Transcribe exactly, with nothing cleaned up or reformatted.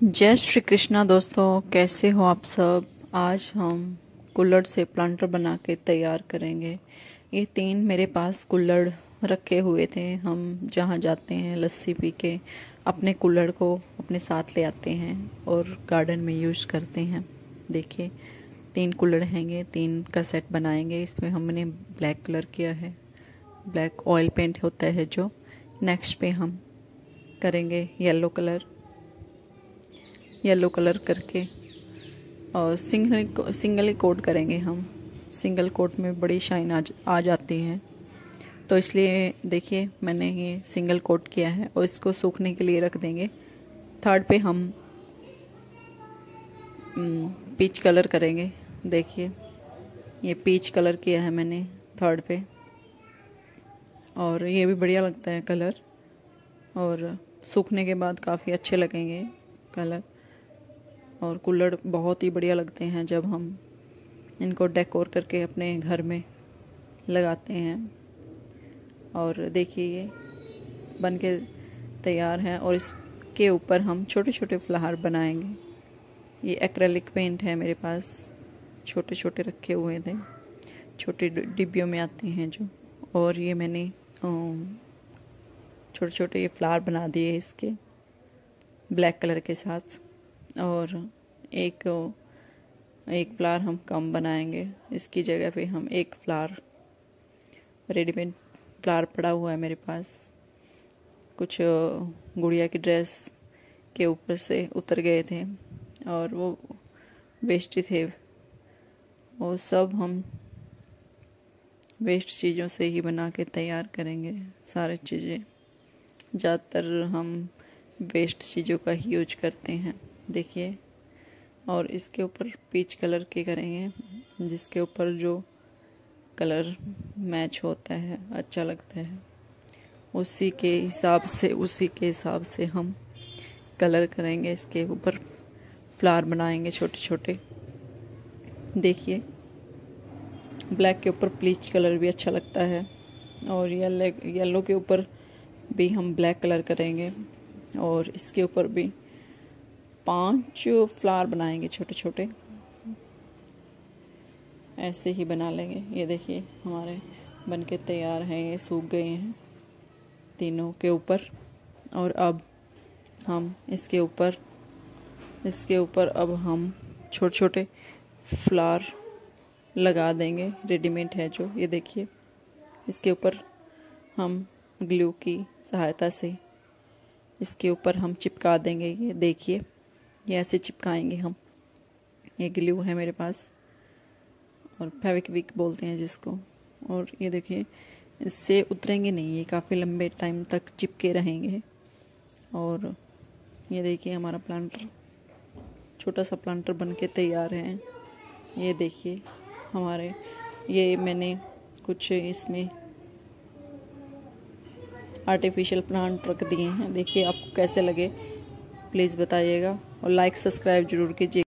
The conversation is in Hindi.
जय श्री कृष्णा दोस्तों, कैसे हो आप सब। आज हम कुल्हड़ से प्लांटर बना के तैयार करेंगे। ये तीन मेरे पास कुल्हड़ रखे हुए थे। हम जहाँ जाते हैं लस्सी पी के अपने कुल्हड़ को अपने साथ ले आते हैं और गार्डन में यूज़ करते हैं। देखिए तीन कुल्हड़ हैंगे, तीन का सेट बनाएंगे। इसमें हमने ब्लैक कलर किया है, ब्लैक ऑयल पेंट होता है जो। नेक्स्ट पे हम करेंगे येलो कलर, येलो कलर करके और सिंगल सिंगल ही कोट करेंगे हम। सिंगल कोट में बड़ी शाइन आ, आ जाती है, तो इसलिए देखिए मैंने ये सिंगल कोट किया है और इसको सूखने के लिए रख देंगे। थर्ड पे हम पीच कलर करेंगे। देखिए ये पीच कलर किया है मैंने थर्ड पे, और ये भी बढ़िया लगता है कलर, और सूखने के बाद काफ़ी अच्छे लगेंगे कलर। और कुल्हड़ बहुत ही बढ़िया लगते हैं जब हम इनको डेकोर करके अपने घर में लगाते हैं। और देखिए ये बन के तैयार है, और इसके ऊपर हम छोटे छोटे फ्लावर बनाएंगे। ये एक्रेलिक पेंट है मेरे पास, छोटे छोटे रखे हुए थे, छोटे डिब्बियों में आते हैं जो। और ये मैंने छोटे छोटे ये फ्लावर बना दिए इसके ब्लैक कलर के साथ। और एक एक फ्लावर हम कम बनाएंगे, इसकी जगह पे हम एक फ्लावर, रेडीमेड फ्लावर पड़ा हुआ है मेरे पास, कुछ गुड़िया की ड्रेस के ऊपर से उतर गए थे और वो वेस्ट थे। वो सब हम वेस्ट चीज़ों से ही बना के तैयार करेंगे। सारी चीज़ें ज़्यादातर हम वेस्ट चीज़ों का ही यूज करते हैं। देखिए, और इसके ऊपर पीच कलर के करेंगे, जिसके ऊपर जो कलर मैच होता है, अच्छा लगता है, उसी के हिसाब से उसी के हिसाब से हम कलर करेंगे। इसके ऊपर फ्लावर बनाएंगे छोटे छोटे। देखिए ब्लैक के ऊपर पीच कलर भी अच्छा लगता है, और येलो येलो के ऊपर भी हम ब्लैक कलर करेंगे। और इसके ऊपर भी पांच फ्लावर बनाएंगे छोटे छोटे, ऐसे ही बना लेंगे। ये देखिए हमारे बनके तैयार हैं, ये सूख गए हैं तीनों के ऊपर। और अब हम इसके ऊपर इसके ऊपर अब हम छोटे छोटे फ्लावर लगा देंगे। रेडीमेड है जो, ये देखिए इसके ऊपर हम ग्लू की सहायता से इसके ऊपर हम चिपका देंगे। ये देखिए ये ऐसे चिपकाएंगे हम। ये ग्लू है मेरे पास, और फेविक्विक बोलते हैं जिसको। और ये देखिए इससे उतरेंगे नहीं, ये काफ़ी लंबे टाइम तक चिपके रहेंगे। और ये देखिए हमारा प्लांटर, छोटा सा प्लांटर बन के तैयार है। ये देखिए हमारे, ये मैंने कुछ इसमें आर्टिफिशियल प्लांट रख दिए हैं। देखिए आपको कैसे लगे प्लीज़ बताइएगा, और लाइक सब्सक्राइब जरूर कीजिए।